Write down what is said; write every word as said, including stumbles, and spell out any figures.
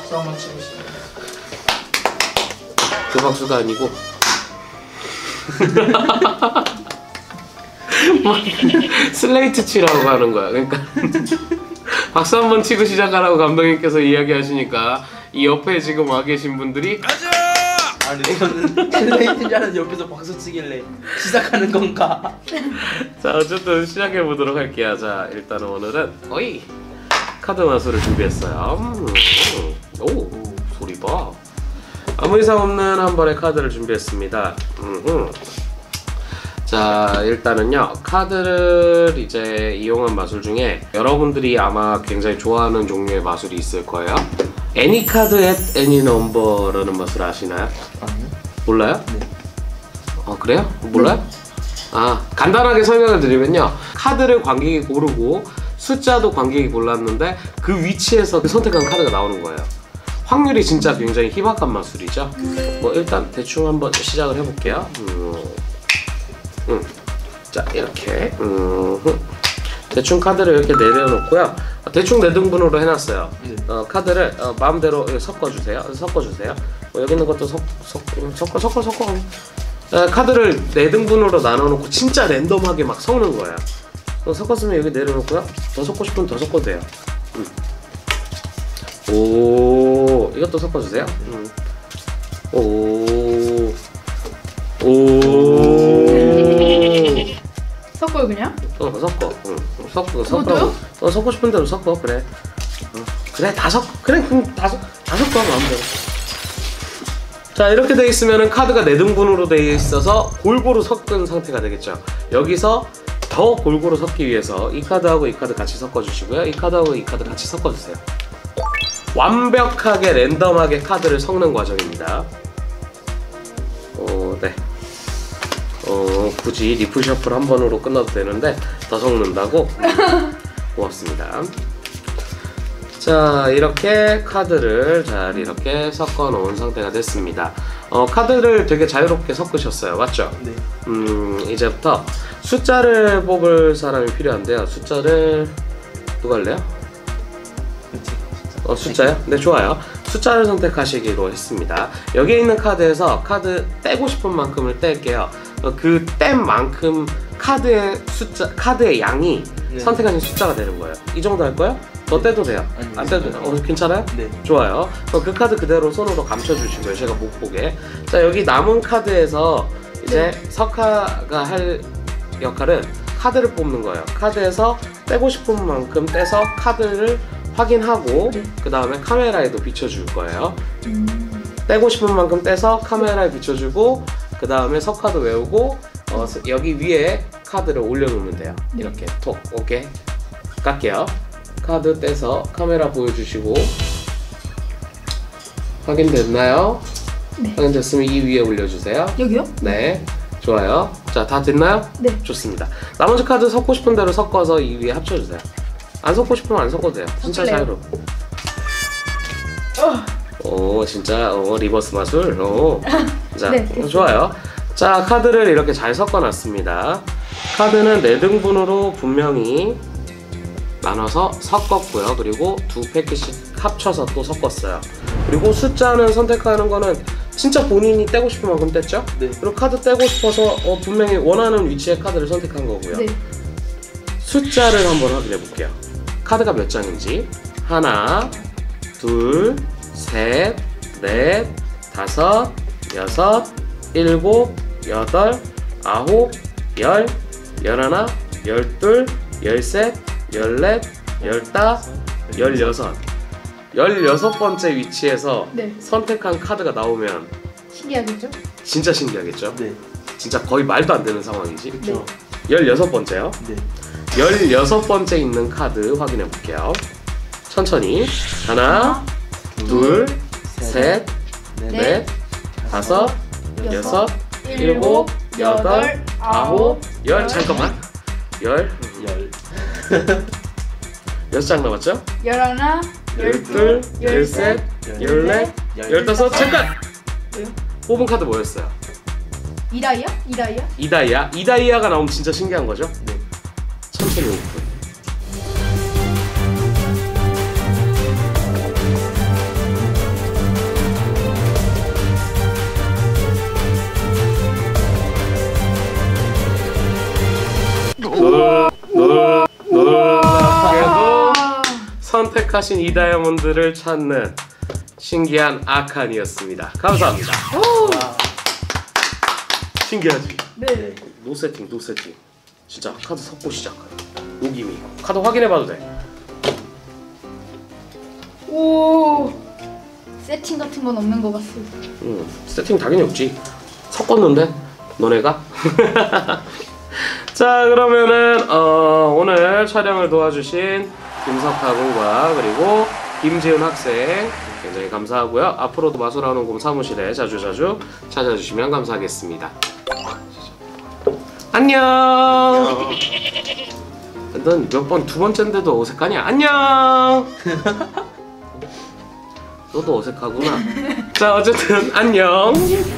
박수 한번 치고. 그 박수가 아니고 슬레이트 치라고 하는 거야. 그러니까 박수 한번 치고 시작하라고 감독님께서 이야기하시니까 이 옆에 지금 와 계신 분들이 가자! 아니 이거는 슬레이트인 줄 알았는데 옆에서 박수 치길래 시작하는 건가? 자 어쨌든 시작해 보도록 할게요. 자 일단 오늘은 어이 카드 마술을 준비했어요. 음, 오 소리 봐. 아무 이상 없는 한 번의 카드를 준비했습니다. 음흠. 자 일단은요 카드를 이제 이용한 마술 중에 여러분들이 아마 굉장히 좋아하는 종류의 마술이 있을 거예요. Any card at any number라는 마술 아시나요? 아니요. 몰라요? 네. 어 그래요? 몰라요? 아 간단하게 설명을 드리면요 카드를 관객이 고르고 숫자도 관객이 골랐는데 그 위치에서 선택한 카드가 나오는 거예요. 확률이 진짜 굉장히 희박한 마술이죠. 뭐 일단 대충 한번 시작을 해볼게요. 음, 음. 자 이렇게 음, 대충 카드를 이렇게 내려놓고요. 대충 네 등분으로 해놨어요. 어, 카드를 어, 마음대로 섞어주세요. 섞어주세요. 뭐 여기 있는 것도 섞, 섞, 섞어 섞어 섞어. 어, 카드를 네 등분으로 나눠놓고 진짜 랜덤하게 막 섞는 거예요. 어, 섞었으면 여기 내려놓고요. 더 섞고 싶으면 더 섞어도 돼요. 음. 오 이것도 섞어주세요. 음. 오. 오. 섞어요 그냥? 어 섞어. 응. 섞어 섞어. 그것도요? 어 섞고 싶은 대로 섞어 그래. 어. 그래 다 섞. 그래 그럼 다 섞. 다 섞어 마음대로. 자 이렇게 돼 있으면은 카드가 네 등분으로 돼 있어서 골고루 섞은 상태가 되겠죠. 여기서 더 골고루 섞기 위해서 이 카드하고 이 카드 같이 섞어주시고요. 이 카드하고 이 카드 같이 섞어주세요. 완벽하게 랜덤하게 카드를 섞는 과정입니다. 어, 네. 어, 굳이 리플 셔플 한 번으로 끝나도 되는데 더 섞는다고? 고맙습니다. 자, 이렇게 카드를 잘 이렇게 섞어 놓은 상태가 됐습니다. 어, 카드를 되게 자유롭게 섞으셨어요. 맞죠? 네. 음, 이제부터 숫자를 뽑을 사람이 필요한데요. 숫자를 누가 할래요? 어, 숫자요? 네, 좋아요. 숫자를 선택하시기로 했습니다. 여기에 있는 카드에서 카드 떼고 싶은 만큼을 뗄게요. 어, 그 뗀 만큼 카드의 숫자, 카드의 양이 네. 선택하신 숫자가 되는 거예요. 이 정도 할 거예요? 더 떼도 돼요? 아니, 안 떼도 돼요? 어, 괜찮아요? 네. 좋아요. 어, 그 카드 그대로 손으로 감춰주시고요. 제가 못 보게. 자, 여기 남은 카드에서 이제 네. 석화가 할 역할은 카드를 뽑는 거예요. 카드에서 떼고 싶은 만큼 떼서 카드를 확인하고 네. 그 다음에 카메라에도 비춰줄 거예요. 음. 떼고 싶은 만큼 떼서 카메라에 비춰주고 그 다음에 석화도 외우고 어, 여기 위에 카드를 올려놓으면 돼요. 네. 이렇게 톡. 오케이. 깎게요. 카드 떼서 카메라 보여주시고 확인됐나요? 네. 확인됐으면 이 위에 올려주세요. 여기요? 네. 좋아요. 자, 다 됐나요? 네. 좋습니다. 나머지 카드 섞고 싶은 대로 섞어서 이 위에 합쳐주세요. 안 섞고 싶으면 안 섞어도 돼요. 진짜 섞을래요. 자유롭고. 오, 진짜 오, 리버스 마술. 오. 자, 네, 좋아요. 자, 카드를 이렇게 잘 섞어놨습니다. 카드는 네 등분으로 분명히 나눠서 섞었고요. 그리고 두 팩씩 합쳐서 또 섞었어요. 그리고 숫자는 선택하는 거는 진짜 본인이 떼고 싶은 만큼 뗐죠? 네. 그리고 카드 떼고 싶어서 어, 분명히 원하는 위치의 카드를 선택한 거고요. 네. 숫자를 한번 확인해 볼게요. 카드가 몇 장인지. 하나, 둘, 셋, 넷, 다섯, 여섯, 일곱, 여덟, 아홉, 열, 열하나, 열둘, 열셋, 열넷, 열다섯, 열여섯. 열여섯 번째 위치에서 네. 선택한 카드가 나오면 신기하겠죠? 진짜 신기하겠죠? 네. 진짜 거의 말도 안 되는 상황이지. 그렇죠. 열여섯 번째요. 네. 열여섯 번째 있는 카드 확인해 볼게요. 천천히. 하나, 둘, 셋, 넷, 다섯, 여섯, 일곱, 여덟, 아홉, 열. 잠깐만. 열. 열. 몇 장 남았죠? 열하나, 열둘, 열셋, 열넷, 열다섯. 잠깐! 왜요? 뽑은 카드 뭐였어요? 이다이아? 이다이아? 이다이아? 이다이아가 나오면 진짜 신기한 거죠? 네. 천천히 오픈. 선택하신 이 다이아몬드를 찾는 신기한 아칸이었습니다. 감사합니다. 와. 신기하지? 네. 노 세팅, 노 세팅. 진짜 카드 섞고 시작하자. 녹이미. 카드 확인해봐도 돼. 오. 세팅 같은 건 없는 것 같습니다. 응, 세팅 당연히 없지. 섞었는데 너네가? 자, 그러면은 어, 오늘 촬영을 도와주신 김석하 군과 그리고 김지은 학생 굉장히 감사하고요. 앞으로도 마술하는 곰 사무실에 자주자주 찾아주시면 감사하겠습니다. 안녕. 넌 몇 번 두 번째인데도 어색하냐? 안녕. 너도 어색하구나. 자, 어쨌든 안녕.